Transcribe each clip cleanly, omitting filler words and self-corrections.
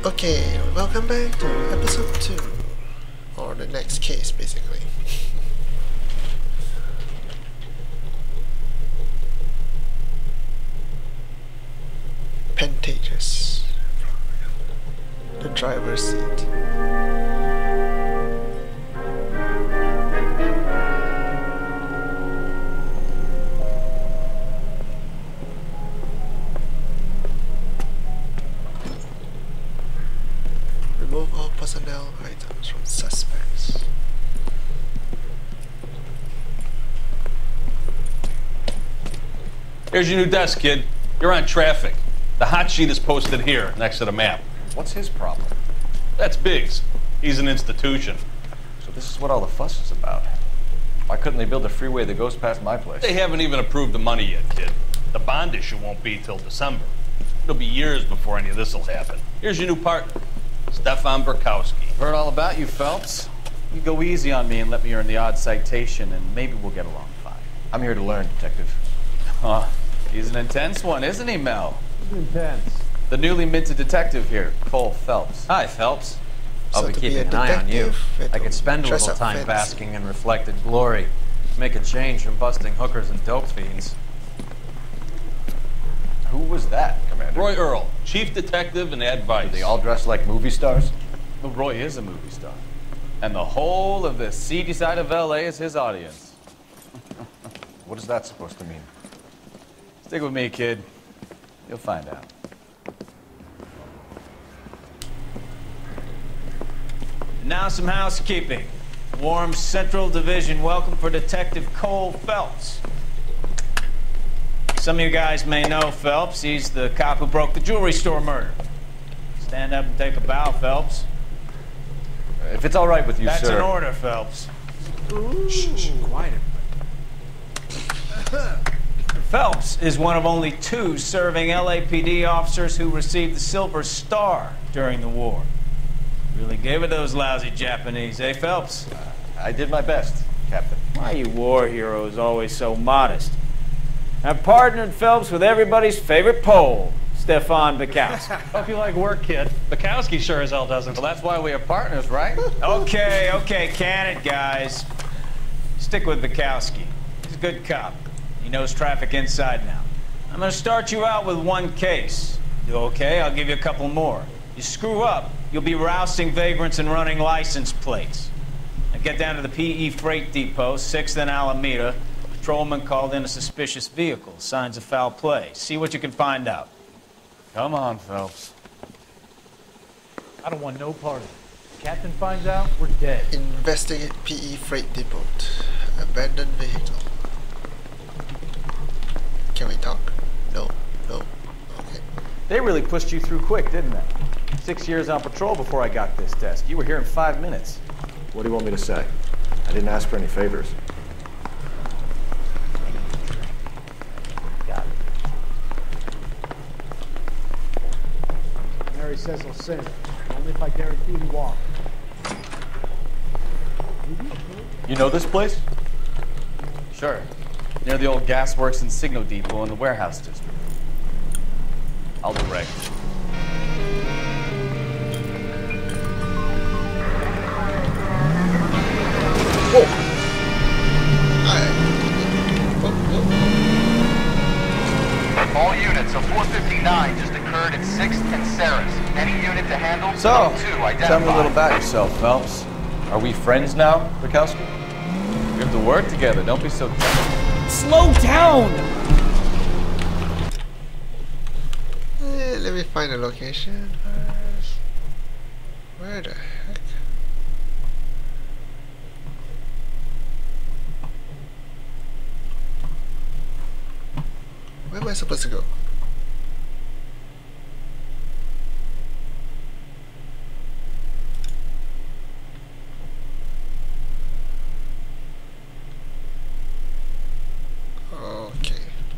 Okay, welcome back to episode 2, or the next case basically. Pentages. The driver's seat. Remove all personnel items from suspects. Here's your new desk, kid. You're on traffic. The hot sheet is posted here, next to the map. What's his problem? That's Biggs. He's an institution. So this is what all the fuss is about. Why couldn't they build a freeway that goes past my place? They haven't even approved the money yet, kid. The bond issue won't be till December. It'll be years before any of this will happen. Here's your new partner, Stefan Burkowski. Heard all about you, Phelps. You go easy on me and let me earn the odd citation, and maybe we'll get along fine. I'm here to learn, Detective. Oh, he's an intense one, isn't he, Mel? Intense. The newly minted detective here, Cole Phelps. Hi, Phelps. So I'll be to keeping a an eye on you. detective, I could spend a dress little up time fancy. basking in reflected glory. Make a change from busting hookers and dope fiends. Who was that, Commander? Roy Earl, chief detective and advice. Are they all dressed like movie stars? Well, Roy is a movie star. And the whole of the seedy side of L.A. is his audience. What is that supposed to mean? Stick with me, kid. You'll find out. Now some housekeeping. Warm Central Division welcome for Detective Cole Phelps. Some of you guys may know Phelps. He's the cop who broke the jewelry store murder. Stand up and take a bow, Phelps. If it's all right with you, That's sir. an order, Phelps. Shh, quiet. Phelps is one of only 2 serving LAPD officers who received the Silver Star during the war. Really gave it those lousy Japanese, eh, Phelps? I did my best, Captain. Why are you war heroes always so modest? I've partnered Phelps with everybody's favorite Pole, Stefan Burkowski. Hope you like work, kid. Bukowski sure as hell doesn't. Well, that's why we are partners, right? Okay, can it, guys. Stick with Bukowski. He's a good cop. He knows traffic inside now. I'm gonna start you out with 1 case. You okay? I'll give you a couple more. You screw up, you'll be rousting vagrants and running license plates. Now get down to the PE Freight Depot, 6th and Alameda. A patrolman called in a suspicious vehicle. Signs of foul play. See what you can find out. Come on, Phelps. I don't want no part of it. Captain finds out, we're dead. Investigate PE Freight Depot. Abandoned vehicle. Can we talk? No. Okay. They really pushed you through quick, didn't they? 6 years on patrol before I got this desk. You were here in 5 minutes. What do you want me to say? I didn't ask for any favors. Got it. Mary says he'll sing. Only if I guarantee he walk. You know this place? Sure. Near the old gasworks and signal depot in the warehouse district. I'll direct. Whoa! All units, a 459 just occurred at 6th and Sarah's. Any unit to handle? So, Code 2 identified. tell me a little about yourself, Phelps. Are we friends now, Burkowski? We have to work together. Don't be so timid. Slow down! Let me find a location first. Where the heck? Where am I supposed to go? Okay.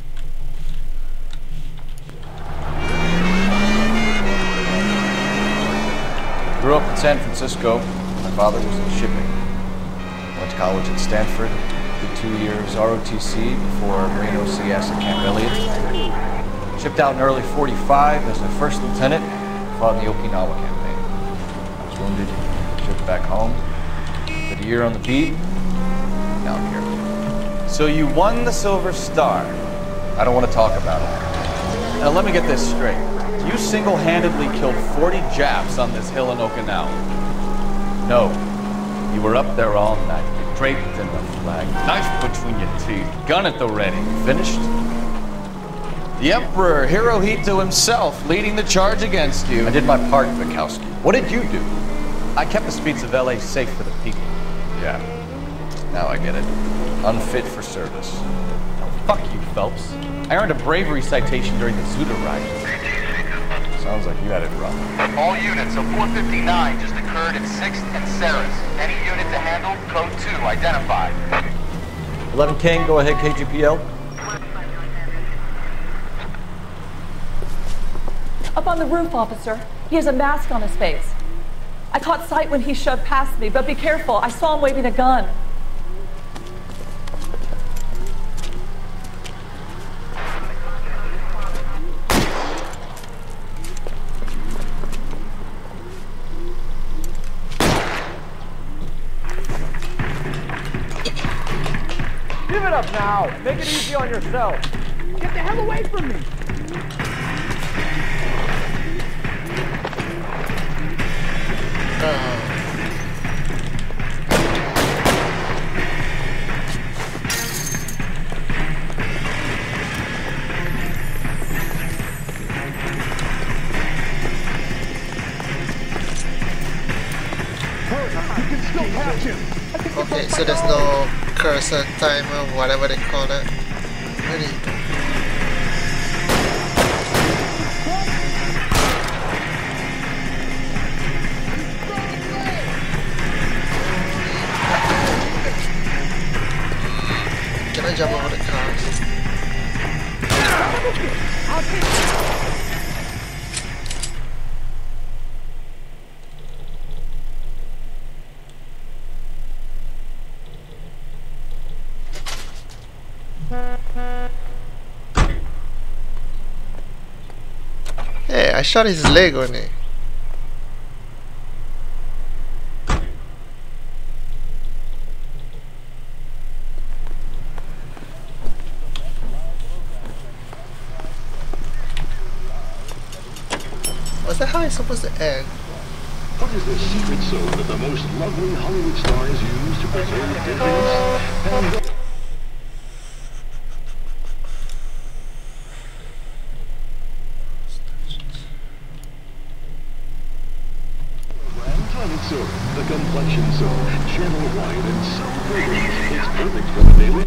Grew up in San Francisco. My father was in shipping. Went to college at Stanford. Did 2 years ROTC before Marine OCS at Camp Elliott. Shipped out in early '45 as a first lieutenant fought in the Okinawa campaign. I was wounded, shipped back home, did a year on the beat, now I'm here. So you won the Silver Star. I don't want to talk about it. Now let me get this straight. You single-handedly killed 40 Japs on this hill in Okinawa. No. You were up there all night, draped in the flag, knife between your teeth, gun at the ready. Finished? The Emperor Hirohito himself leading the charge against you. I did my part, Bukowski. What did you do? I kept the streets of LA safe for the people. Yeah. Now I get it. Unfit for service. Oh, fuck you, Phelps. I earned a bravery citation during the Zuda riot. Sounds like you had it rough. All units, a 459 just occurred at 6th and Sarah's. Any unit to handle, code 2, identified. 11 King, go ahead, KGPL. Up on the roof, officer. He has a mask on his face. I caught sight when he shoved past me, but be careful. I saw him waving a gun. Give it up now. Make it easy on yourself. Get the hell away from me. Okay, so there's no cursor, timer, whatever they call it. Ready? Can I jump over the cars? Hey, I shot his leg on it. Was that how it's supposed to end? What is the secret soap that the most lovely Hollywood stars use to preserve dimples? And tonic soap, the complexion soap, gentle white and so pretty. It's perfect for the daily.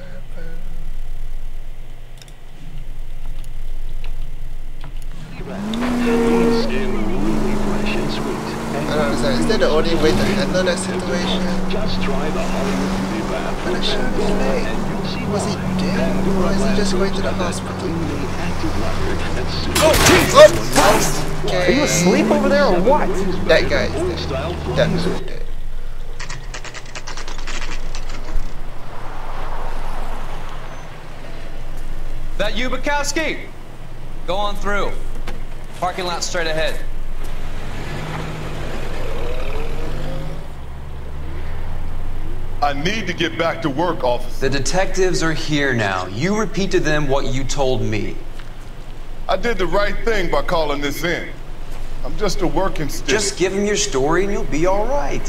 Skin really fresh and sweet. I don't understand. Is that the only way to handle that situation? Just try the Hollywood Beauty Bath. But I shot his leg. Was he dead? Or is he just going to the hospital? Oh, okay. Are you asleep over there or what? That guy is dead. Definitely dead. That you, Bukowski? Go on through. Parking lot straight ahead. I need to get back to work, officer. The detectives are here now. You repeat to them what you told me. I did the right thing by calling this in. I'm just a working stick. Just give them your story and you'll be all right.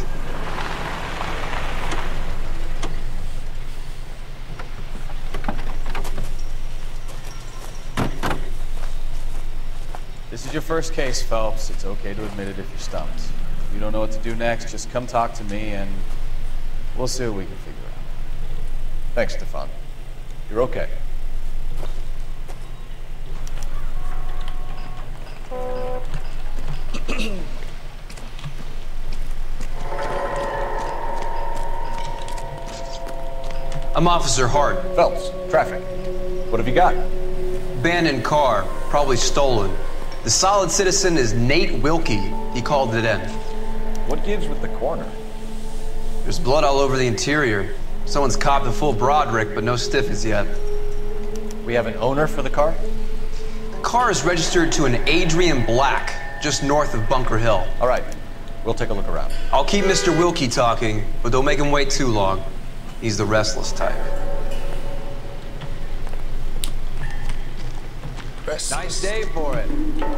This is your first case, Phelps. It's okay to admit it if you're stumped. If you don't know what to do next, just come talk to me and we'll see what we can figure out. Thanks, Stefan. You're okay. I'm Officer Hart. Phelps, traffic. What have you got? Abandoned car, probably stolen. The solid citizen is Nate Wilkie. He called it in. What gives with the corner? There's blood all over the interior. Someone's copped a full Broderick, but no stiffers yet. We have an owner for the car? The car is registered to an Adrian Black. just north of Bunker Hill. All right, we'll take a look around. I'll keep Mr. Wilkie talking, but don't make him wait too long. He's the restless type. Nice day for it.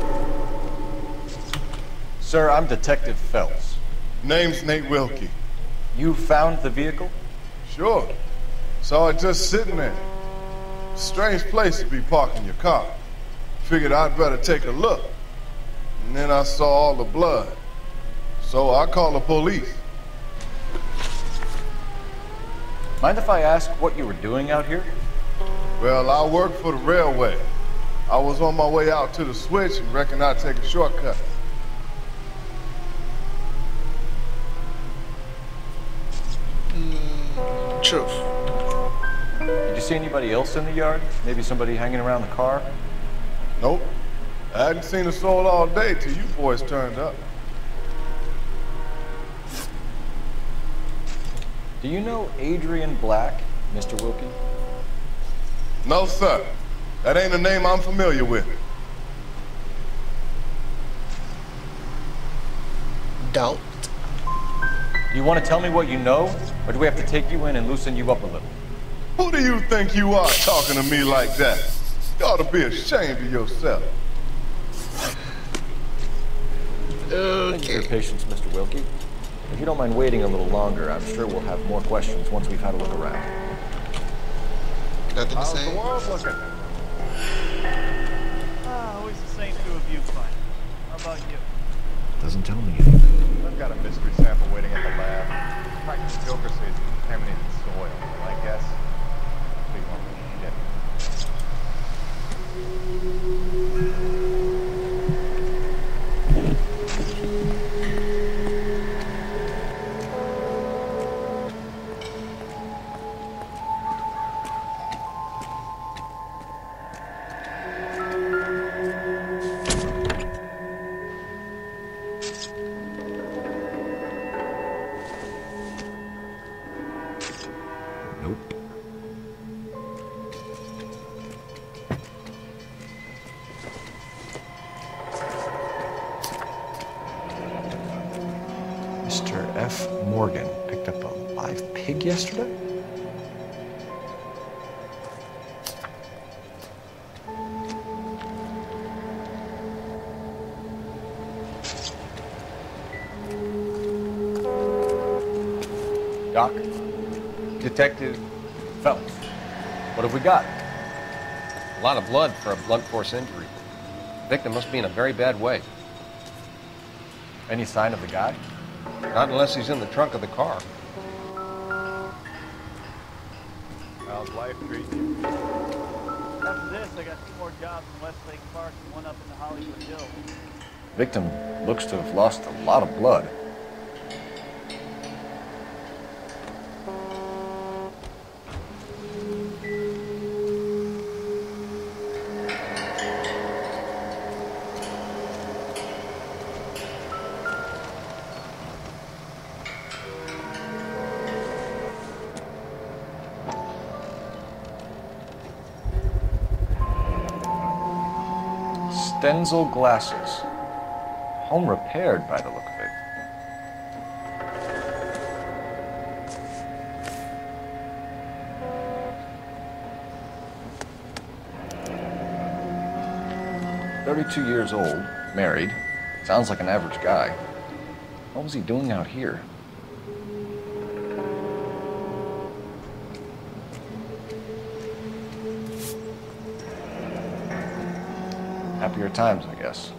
Sir, I'm Detective Phelps. Name's Nate Wilkie. You found the vehicle? Sure. Saw it just sitting there. Strange place to be parking your car. Figured I'd better take a look. And then I saw all the blood. So I called the police. Mind if I ask what you were doing out here? Well, I work for the railway. I was on my way out to the switch and reckoned I'd take a shortcut. Truth. Did you see anybody else in the yard? Maybe somebody hanging around the car? Nope. I hadn't seen a soul all day till you boys turned up. Do you know Adrian Black, Mr. Wilkie? No, sir. That ain't a name I'm familiar with. Doubt. Do you want to tell me what you know, or do we have to take you in and loosen you up a little? Who do you think you are talking to me like that? You ought to be ashamed of yourself. Thank you for your patience, Mr. Wilkie. If you don't mind waiting a little longer, I'm sure we'll have more questions once we've had a look around. Nothing to How's say. the world looking? Always the same through a viewfinder. How about you? Doesn't tell me anything. I've got a mystery sample waiting at the lab. Practice Joker says it's contaminated soil. My guess, big lump of shit. Mr. F. Morgan picked up a live pig yesterday? Doc? Detective Phelps. What have we got? a lot of blood for a blunt force injury. The victim must be in a very bad way. Any sign of the guy? Not unless he's in the trunk of the car. How's life treating you? After this, I got 2 more jobs in Westlake Park and 1 up in the Hollywood Hills. Victim looks to have lost a lot of blood. Stenzel glasses. Home repaired by the look of it. "32 years old, married. Sounds like an average guy. What was he doing out here?" Happier times, I guess.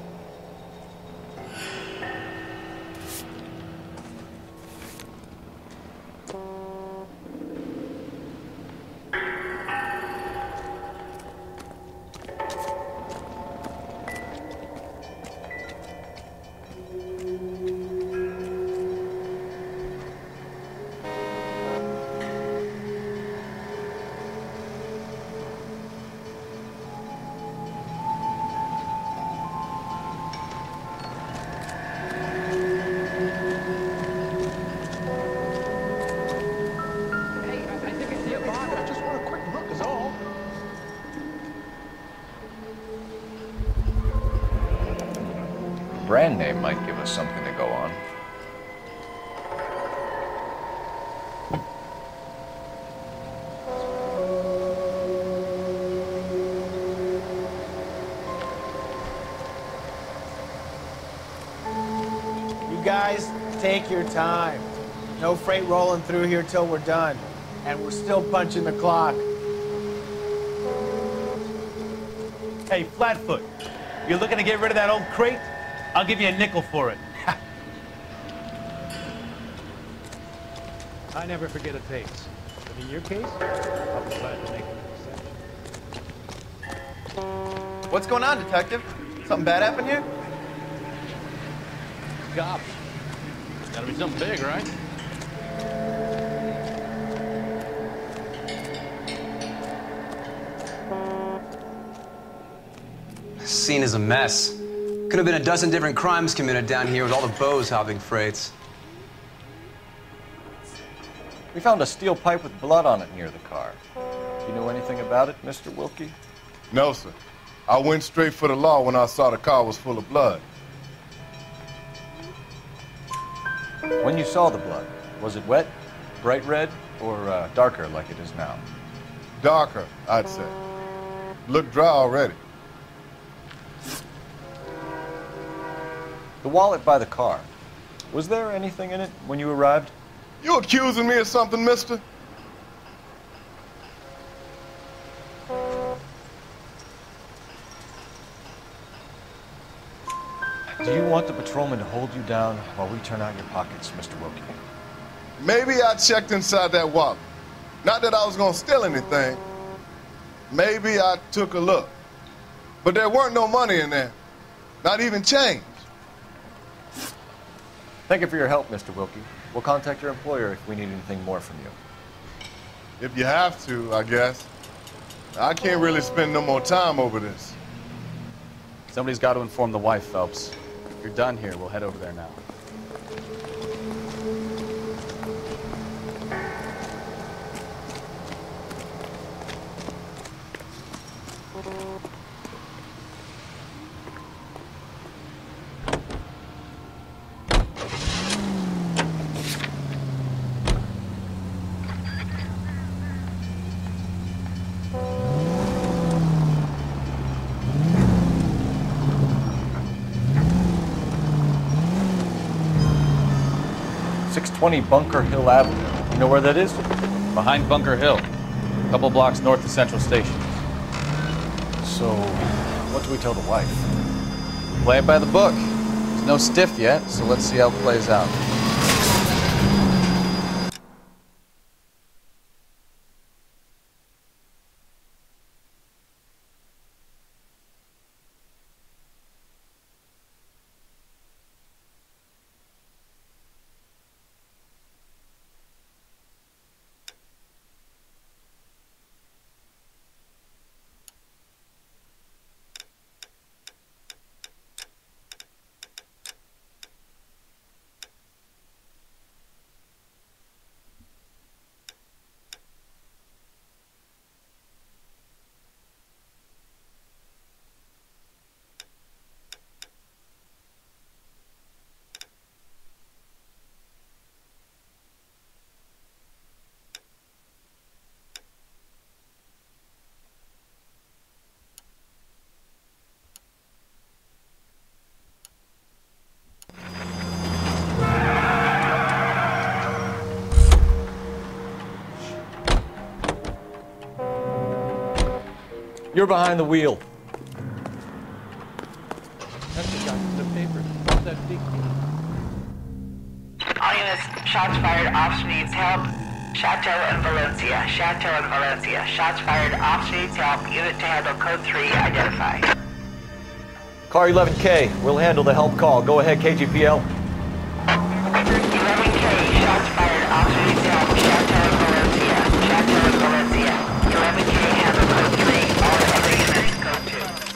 brand name might give us something to go on. You guys, take your time. No freight rolling through here till we're done. And we're still punching the clock. Hey, Flatfoot, you're looking to get rid of that old crate? I'll give you a nickel for it. I never forget a face. But in your case, I'll be glad to make an exception. What's going on, Detective? Something bad happened here? Cops. Gotta be something big, right? Scene is a mess. Could have been a dozen different crimes committed down here with all the bows hopping freights. We found a steel pipe with blood on it near the car. You know anything about it, Mr. Wilkie? No, sir. I went straight for the law when I saw the car was full of blood. When you saw the blood, was it wet, bright red, or darker like it is now? Darker, I'd say. Looked dry already. The wallet by the car. Was there anything in it when you arrived? You accusing me of something, mister? Do you want the patrolman to hold you down while we turn out your pockets, Mr. Wilkie? Maybe I checked inside that wallet. Not that I was gonna steal anything. Maybe I took a look. But there weren't no money in there. Not even change. Thank you for your help, Mr. Wilkie. We'll contact your employer if we need anything more from you. If you have to, I guess. I can't really spend no more time over this. Somebody's got to inform the wife, Phelps. If you're done here, we'll head over there now. Bunker Hill Avenue. You know where that is? Behind Bunker Hill. A couple blocks north of Central Station. So, what do we tell the wife? Play it by the book. There's no stiff yet, so let's see how it plays out. You're behind the wheel. That's the guy from the paper. What's that big deal? All units, shots fired, officer needs help. Chateau and Valencia. Chateau and Valencia. Shots fired, officer needs help. Unit to handle code 3, identify. Car 11K, we'll handle the help call. Go ahead, KGPL. 11K, shots fired, officer needs help. Chateau and Valencia. Chateau and Valencia. 11K, handle code 3. All other units, code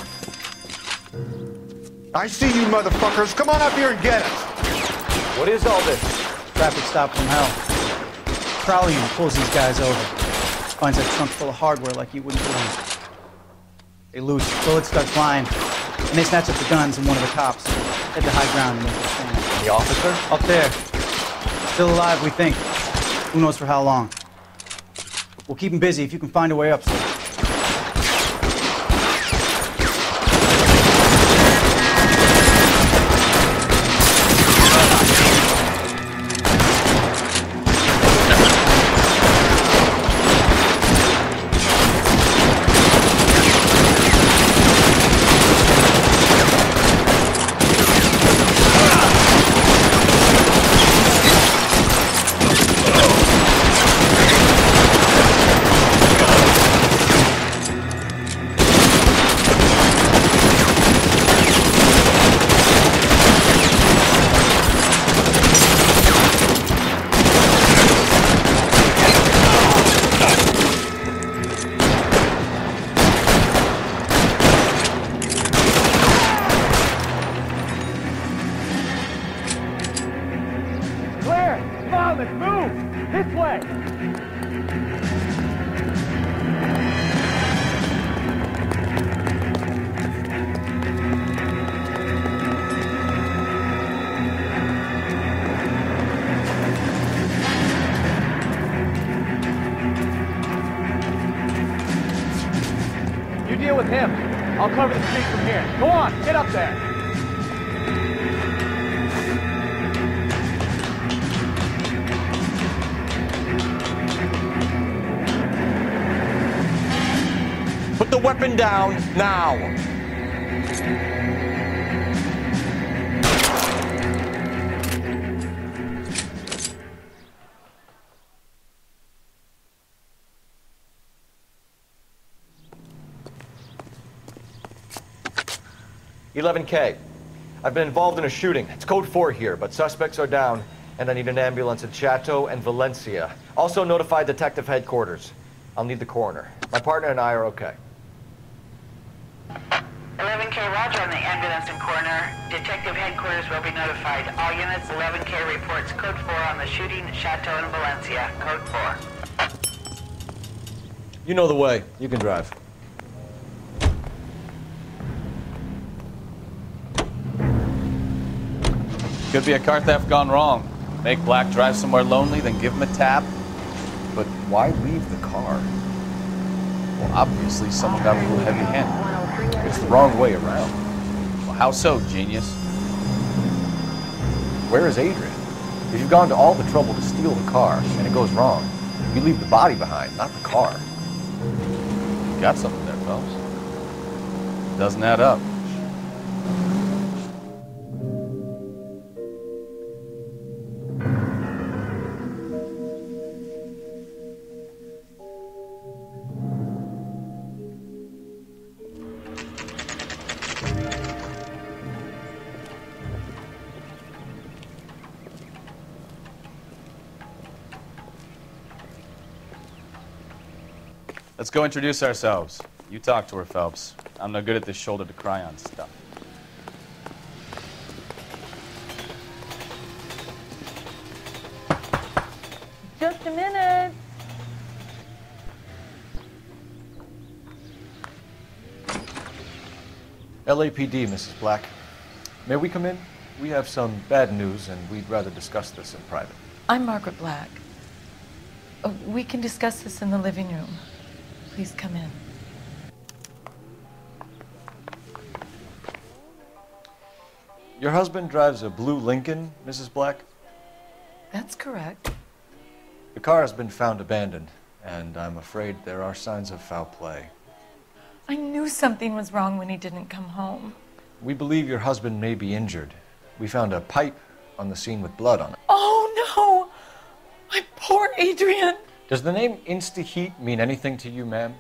2. I see you motherfuckers. Come on up here and get us. What is all this? Traffic stop from hell. Crowley pulls these guys over. Finds that trunk full of hardware like you wouldn't believe. They loose. Bullets start flying. and they snatched up the guns and one of the cops. Head to high ground and went to the stand. The officer? Up there. Still alive, we think. Who knows for how long. We'll keep him busy if you can find a way up, sir. With him. I'll cover the street from here. Go on, get up there. Put the weapon down now. 11K. I've been involved in a shooting. It's code 4 here, but suspects are down, and I need an ambulance in Chateau and Valencia. Also notify detective headquarters. I'll need the coroner. My partner and I are okay. 11K, roger on the ambulance and coroner. Detective headquarters will be notified. All units, 11K reports code 4 on the shooting at Chateau and Valencia. Code 4. You know the way. You can drive. Could be a car theft gone wrong. Make Black drive somewhere lonely, then give him a tap. But why leave the car? Well, obviously someone got a little heavy-handed. It's the wrong way around. Well, how so, genius? Where is Adrian? If you've gone to all the trouble to steal the car, and it goes wrong, you leave the body behind, not the car. You got something there, Phelps. Doesn't add up. Let's go introduce ourselves. You talk to her, Phelps. I'm no good at this shoulder to cry on stuff. Just a minute. LAPD, Mrs. Black. May we come in? We have some bad news, and we'd rather discuss this in private. I'm Margaret Black. We can discuss this in the living room. Please come in. Your husband drives a blue Lincoln, Mrs. Black? That's correct. The car has been found abandoned, and I'm afraid there are signs of foul play. I knew something was wrong when he didn't come home. We believe your husband may be injured. We found a pipe on the scene with blood on it. Oh, no! My poor Adrian! Does the name Insta-Heat mean anything to you, ma'am?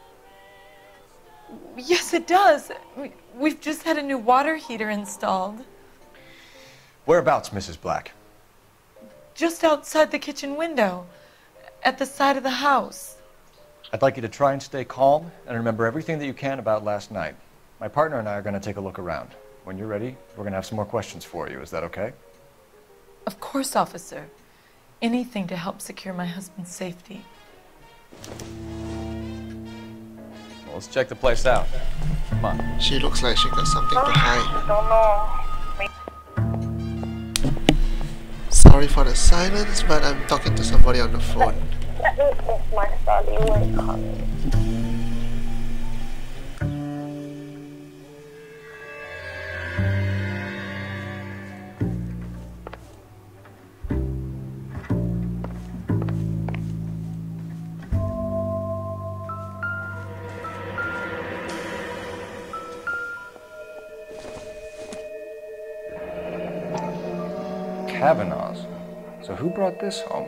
Yes, it does. We've just had a new water heater installed. Whereabouts, Mrs. Black? Just outside the kitchen window, at the side of the house. I'd like you to try and stay calm and remember everything that you can about last night. My partner and I are going to take a look around. When you're ready, we're going to have some more questions for you. Is that okay? Of course, officer. Anything to help secure my husband's safety. Well, let's check the place out. Come on. She looks like she got something to hide. Sorry for the silence, but I'm talking to somebody on the phone. Let me finish my study. Wait, coming. Kavanaugh's. So who brought this home?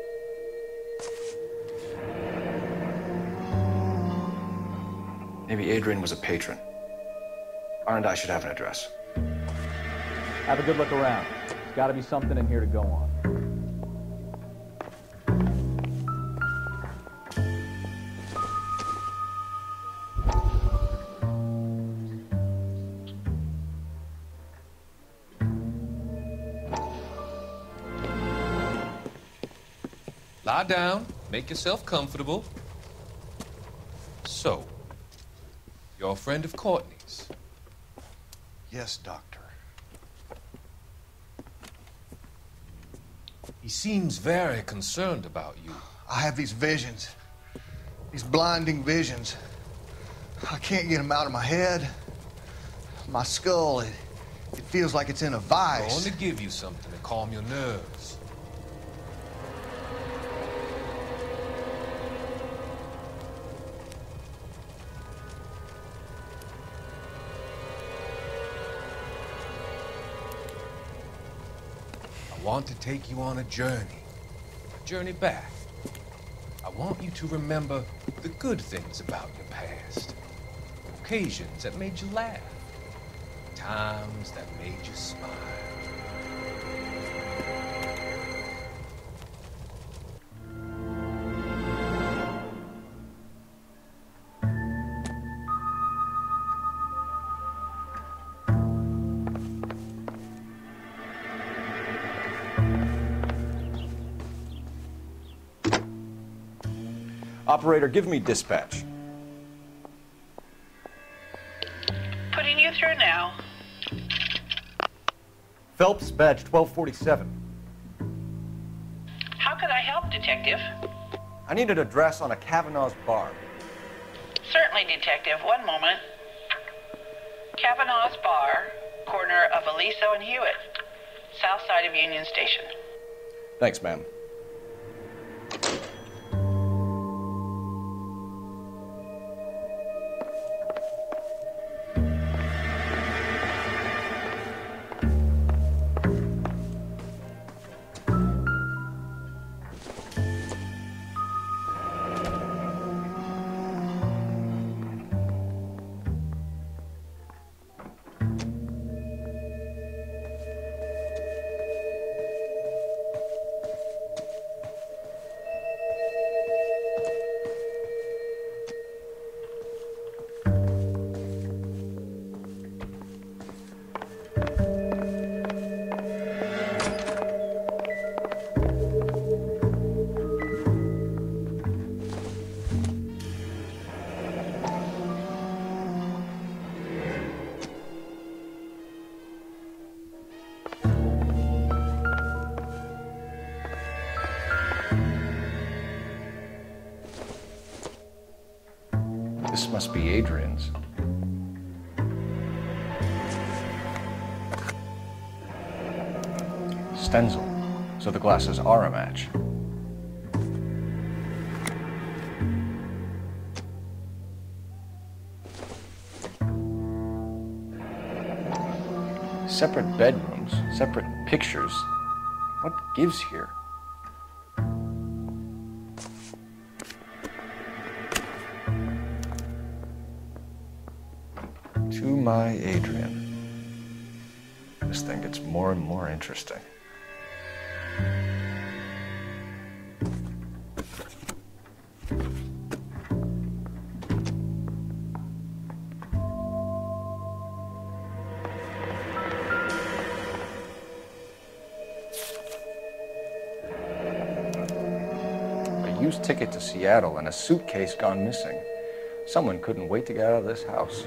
Maybe Adrian was a patron. R&I should have an address. Have a good look around. There's got to be something in here to go on. Lie down, make yourself comfortable. So, you're a friend of Courtney's? Yes, Doctor. He seems very concerned about you. I have these visions. These blinding visions. I can't get them out of my head. My skull, it feels like it's in a I'm vice. going to give you something to calm your nerves. I want to take you on a journey back. I want you to remember the good things about your past, occasions that made you laugh, times that made you smile. Operator, give me dispatch. Putting you through now. Phelps, badge 1247. How could I help, Detective? I need an address on a Kavanaugh's bar. Certainly, Detective. One moment. Kavanaugh's Bar, corner of Aliso and Hewitt, south side of Union Station. Thanks, ma'am. This must be Adrian's. Stenzel. So the glasses are a match. Separate bedrooms, separate pictures. What gives here? To my Adrian. This thing gets more and more interesting. A used ticket to Seattle and a suitcase gone missing. Someone couldn't wait to get out of this house.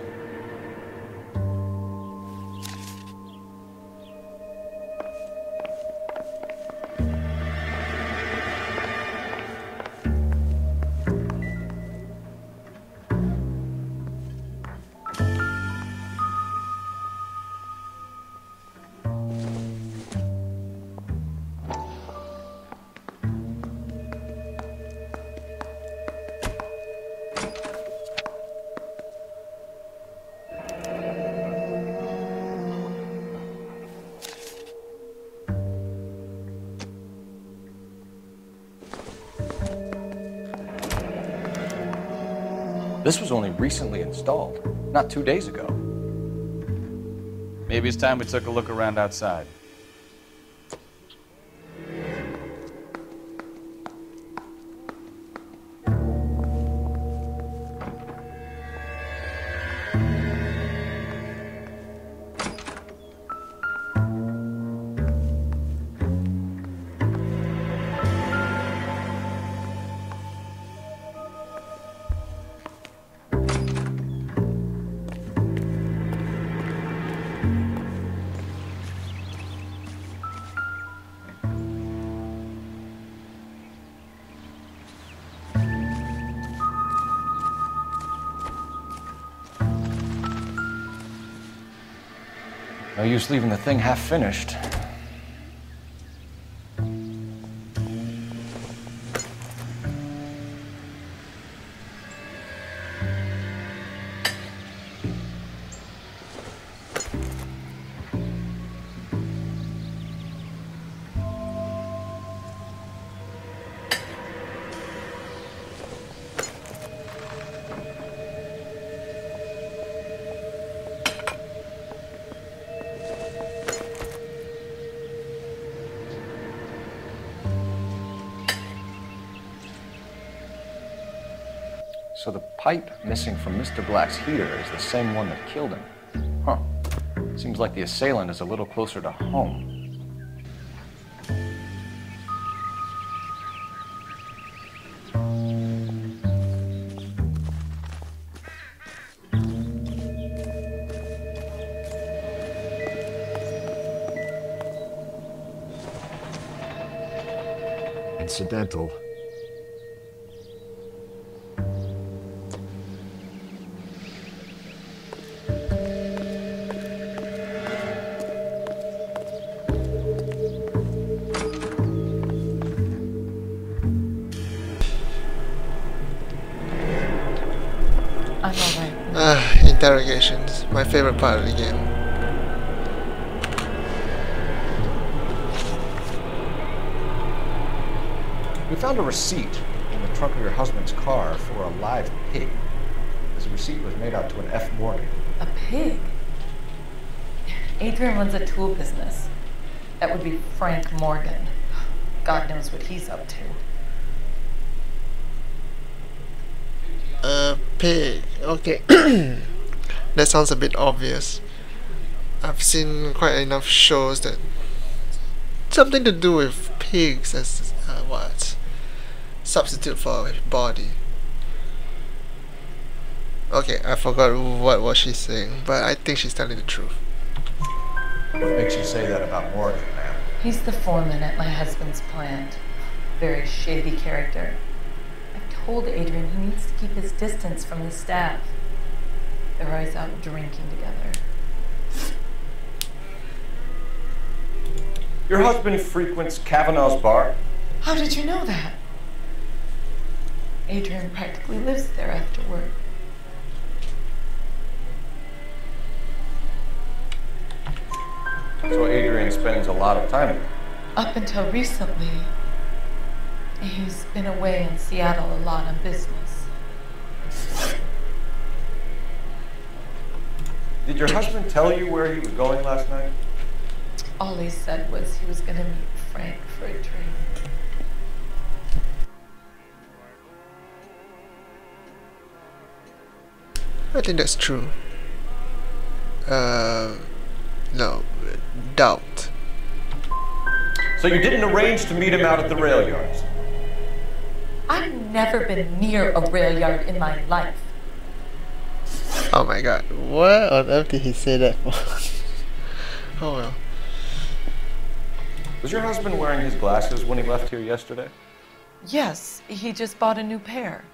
This was only recently installed, not 2 days ago. Maybe it's time we took a look around outside. No use leaving the thing half finished. So the pipe missing from Mr. Black's heater is the same one that killed him. Huh. Seems like the assailant is a little closer to home. Incidental. Interrogations, my favorite part of the game. We found a receipt in the trunk of your husband's car for a live pig. This receipt was made out to an F. Morgan. A pig? Adrian runs a tool business. That would be Frank Morgan. God knows what he's up to. A pig, okay. That sounds a bit obvious. I've seen quite enough shows that something to do with pigs as what? Substitute for a body. Okay, I forgot what was she saying, but I think she's telling the truth. What makes you say that about Morgan, ma'am? He's the foreman at my husband's plant. Very shady character. I've told Adrian he needs to keep his distance from the staff. They're always out drinking together. Your husband frequents Kavanaugh's bar? How did you know that? Adrian practically lives there after work. So Adrian spends a lot of time there? Up until recently, he's been away in Seattle a lot on business. Did your husband tell you where he was going last night? All he said was he was going to meet Frank for a drink. I think that's true. No, doubt. So you didn't arrange to meet him out at the rail yards? I've never been near a rail yard in my life. Oh my god, what on earth did he say that for? Oh well. Was your husband wearing his glasses when he left here yesterday? Yes, he just bought a new pair.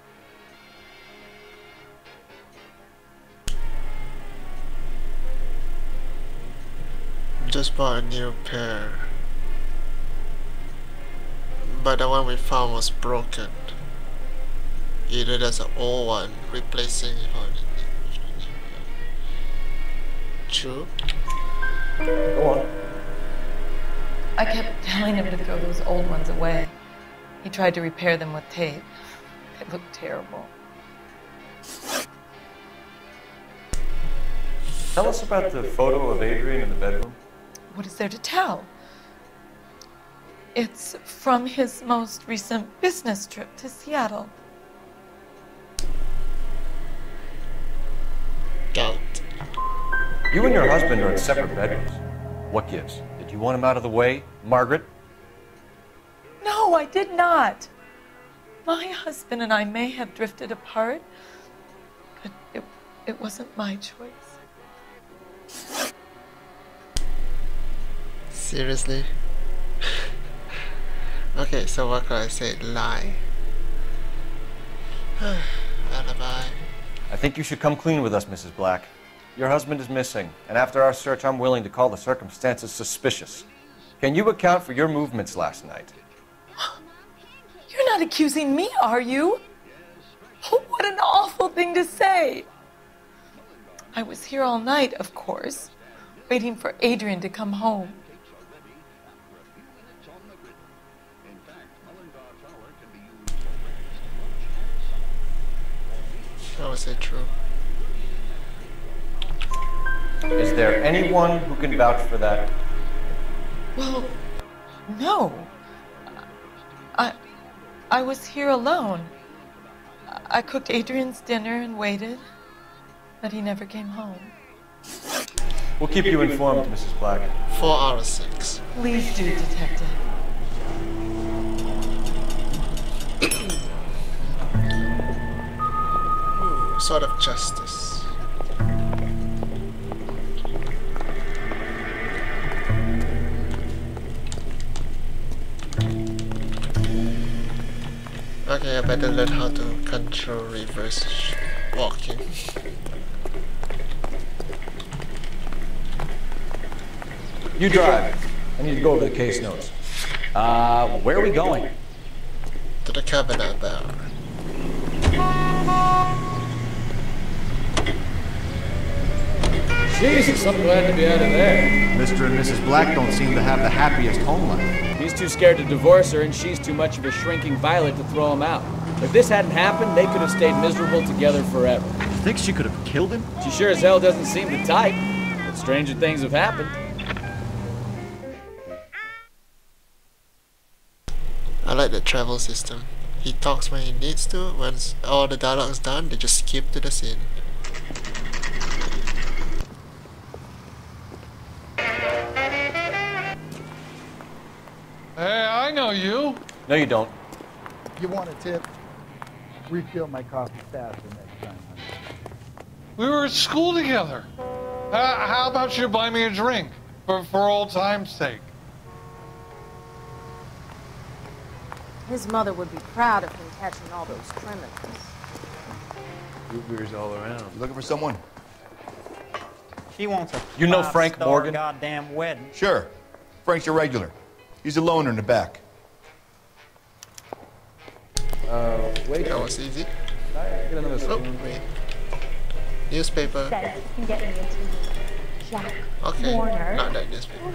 Just bought a new pair. But the one we found was broken. Either there's an old one replacing it or... True? Go on. I kept telling him to throw those old ones away. He tried to repair them with tape. They looked terrible. Tell us about the photo of Adrian in the bedroom. What is there to tell? It's from his most recent business trip to Seattle. Doubt. You and your husband are in separate bedrooms. What gives? Did you want him out of the way, Margaret? No, I did not. My husband and I may have drifted apart, but it wasn't my choice. Seriously? Okay, so what could I say? Lie? Alibi. I think you should come clean with us, Mrs. Black. Your husband is missing, and after our search, I'm willing to call the circumstances suspicious. Can you account for your movements last night? You're not accusing me, are you? Oh, what an awful thing to say. I was here all night, of course, waiting for Adrian to come home. I would say true. Is there anyone who can vouch for that? Well, no. I was here alone. I cooked Adrian's dinner and waited, but he never came home. We'll keep you informed, Mrs. Black. 4 out of 6. Please do, Detective. Sort of justice. Okay, I better learn how to control reverse walking. You drive. I need to go over the case notes. Where are we going? To the cabinet there. Jesus, I'm glad to be out of there. Mr. and Mrs. Black don't seem to have the happiest home life. He's too scared to divorce her, and she's too much of a shrinking violet to throw him out. If this hadn't happened, they could have stayed miserable together forever. You think she could have killed him? She sure as hell doesn't seem the type, but stranger things have happened. I like the travel system. He talks when he needs to. Once all the dialogue's done, they just skip to the scene. Hey, I know you. No, you don't. You want a tip? Refill my coffee faster next time, honey. We were at school together. How about you buy me a drink for old time's sake? His mother would be proud of him catching all those criminals. Root beers all around. You looking for someone? She wants a You know Frank five-star Morgan? goddamn wedding. Sure. Frank's a regular. He's a loner in the back. Wait. That was easy. Can I get another Oh, spoon? wait. Newspaper. That you can get me into Jack Okay, Warner. not that newspaper.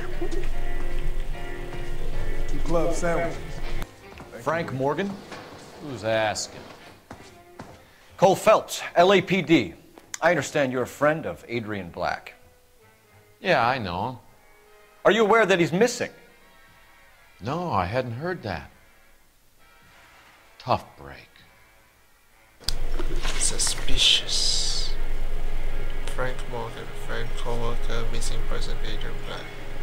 2 club sandwiches. Frank Morgan? Who's asking? Cole Phelps, LAPD. I understand you're a friend of Adrian Black. Yeah, I know him. Are you aware that he's missing? No, I hadn't heard that. Tough break. Suspicious. Frank Morgan, friend, co-worker, missing person, Adrian Black.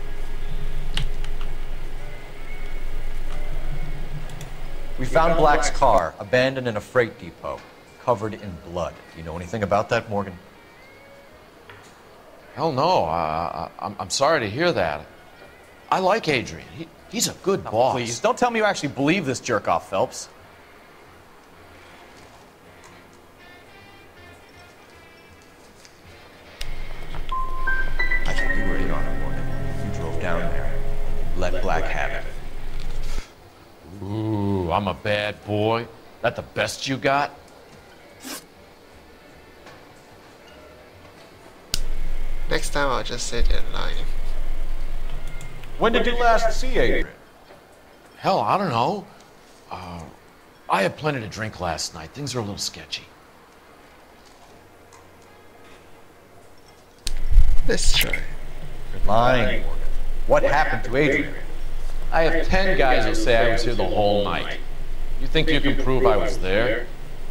We found Black's car abandoned in a freight depot, covered in blood. Do you know anything about that, Morgan? Hell no. I'm sorry to hear that. I like Adrian. He's a good boss. Please, don't tell me you actually believe this jerk-off, Phelps. I think you were in on it, Morgan. You drove down there. Let Black have it. Ooh, I'm a bad boy. That the best you got? Next time I'll just say they're lying. When did you last see Adrian? Hell, I don't know. I had plenty to drink last night. Things are a little sketchy. Let's try. You're lying, Morgan. What happened to Adrian? I have 10 guys who say I was here the whole night. You think you can prove I was there?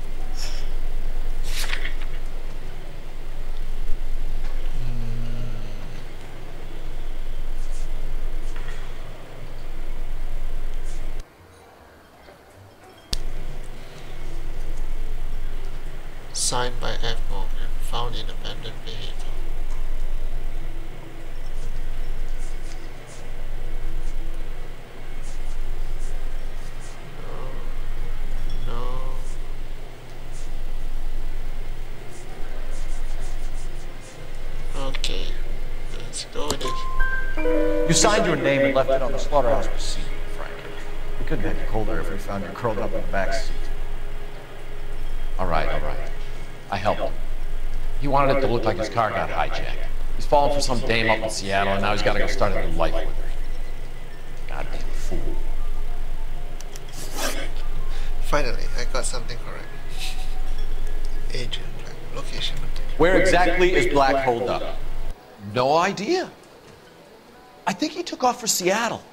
Signed by F. Morgan, found in abandoned vehicle. No. Okay, let's go with it. You signed your name and left it on the slaughterhouse receipt, Frank. We couldn't have you colder if we found you curled up in the back seat. All right. I helped him. He wanted it to look like his car got hijacked. He's fallen for some dame up in Seattle, and now he's got to go start a new life with her. Goddamn fool. Finally, I got something correct. Agent, location. Where exactly is Black holed up? No idea. I think he took off for Seattle.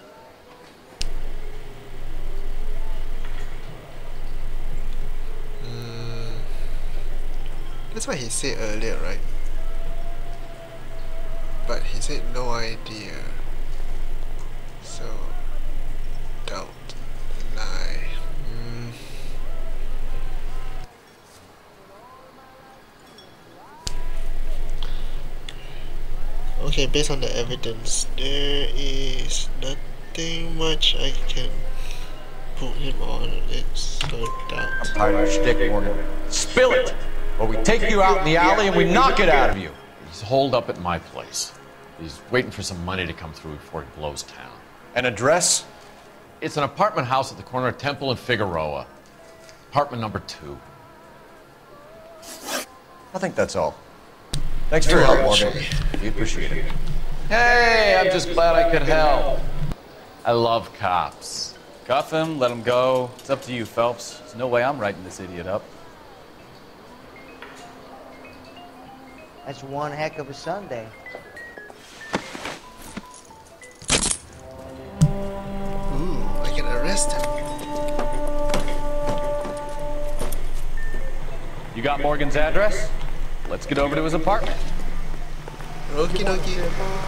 That's what he said earlier, right? But he said no idea. So, doubt, lie. Okay, based on the evidence, there is nothing much I can put him on. It's so doubt. I'm tired of your shtick, Morgan. Spill it! Or we take you out in the alley and we knock it out of you. He's holed up at my place. He's waiting for some money to come through before he blows town. An address? It's an apartment house at the corner of Temple and Figueroa. Apartment number 2. I think that's all. Thanks for your help, Morgan. We appreciate it. Hey, I'm just glad I could help. I love cops. Cuff him, let him go. It's up to you, Phelps. There's no way I'm writing this idiot up. That's one heck of a Sunday. Ooh, I can arrest him. You got Morgan's address? Let's get over to his apartment. Okie dokie.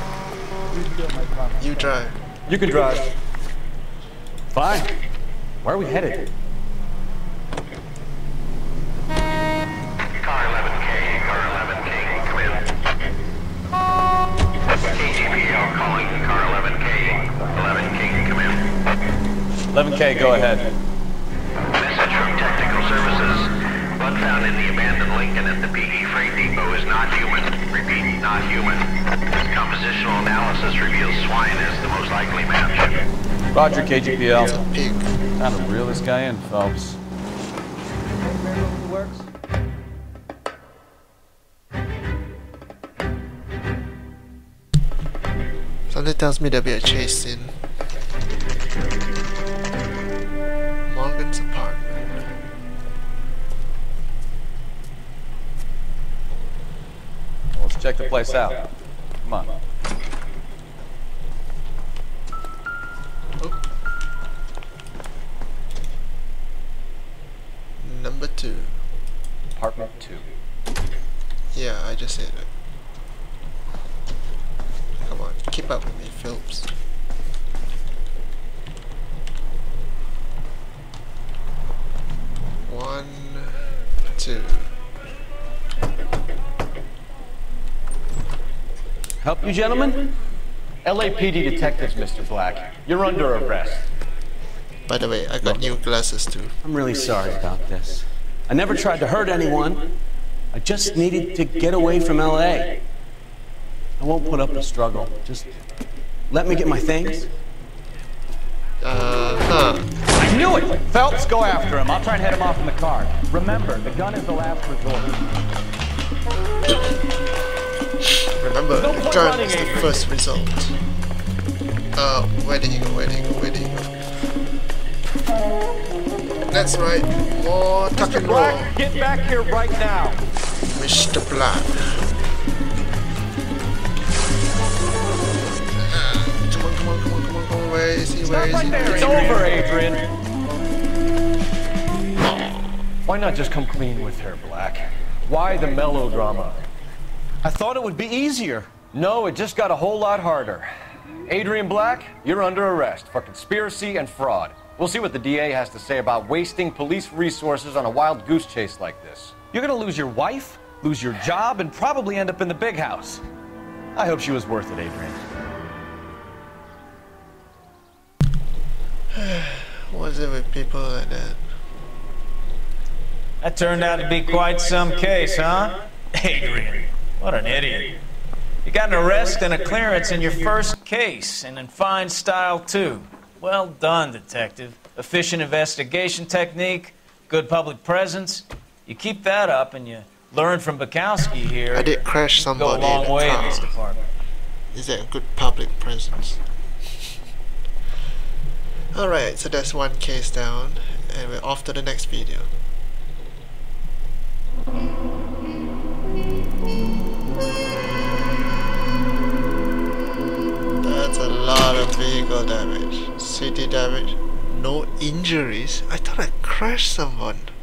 You drive. You can drive. Fine. Where are we headed? Car 11K, come in. KGPL calling car 11K. 11K, come in. 11K, go ahead. Message from Technical Services. Blood found in the abandoned Lincoln at the PD Freight Depot is not human. Repeat, not human. Compositional analysis reveals swine as the most likely match. Roger, KGPL. Time to reel this guy in, Phelps. Works. Something tells me there'll be a chase scene. Morgan's apartment. Let's check the place out. Come on. Number 2. Apartment 2. Yeah, I just said it. Come on, keep up with me, Phelps. One, 2. help you, gentlemen? LAPD detectives, Mr. Black. You're under arrest. By the way, I got new glasses too. I'm really sorry about this. I never tried to hurt anyone. I just needed to get away from LA. I won't put up a struggle. Just let me get my things. I knew it! Phelps, go after him. I'll try and head him off in the car. Remember, the gun is the last resort. Remember, the gun is the first result. Where did he go? Where did he go? Where did he go? That's right. More tuck and roll. Black, get back here right now. Mr. Black. Come on. Where is he? Where is he? It's over, Adrian. Why not just come clean with her, Black? Why the melodrama? I thought it would be easier. No, it just got a whole lot harder. Adrian Black, you're under arrest for conspiracy and fraud. We'll see what the DA has to say about wasting police resources on a wild goose chase like this. You're gonna lose your wife, lose your job, and probably end up in the big house. I hope she was worth it, Adrian. What's it with people like that? That turned out to be quite some case, huh? Adrian, what an idiot. You got an arrest and a clearance in your first case, and in fine style, too. Well done, detective. Efficient investigation technique, good public presence. You keep that up and you learn from Bukowski here. I did crash somebody go a long in a way car. in this department. Is that a good public presence? Alright, so that's one case down, and we're off to the next video. That's a lot of vehicle damage. City damage. No injuries. I thought I crashed someone.